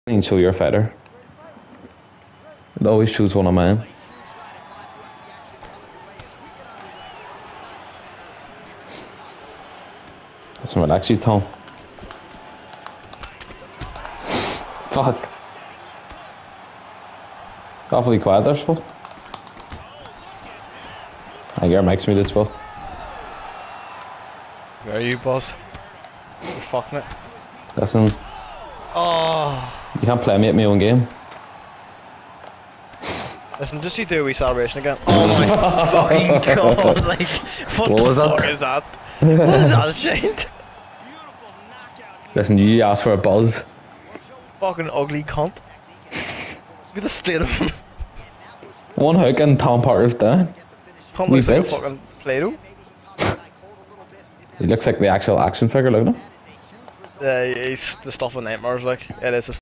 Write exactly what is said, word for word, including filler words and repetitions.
And show your fighter. It always choose one of mine. That's not actually Tom. Fuck. Awfully quiet there, spot. I get makes me this spot. Where are you, boss? You're fucking it. Listen. Oh. You can't play me at my own game. Listen, just you do a wee celebration again. Oh my fucking god, like, what, What the was fuck that? is that? What is that shit? Listen, you asked for a buzz. Fucking ugly cunt. Look at the state of him. One hook and Tom Parker's down. Cunt Wee looks like a bitch. fucking Play-Doh. He looks like the actual action figure, look at him. Yeah, he's the stuff of nightmares, like, it is a